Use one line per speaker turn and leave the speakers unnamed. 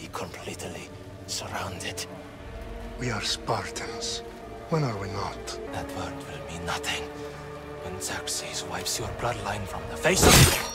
be completely surrounded.
We are Spartans. When are we not?
That word will mean nothing when Xerxes wipes your bloodline from the face of...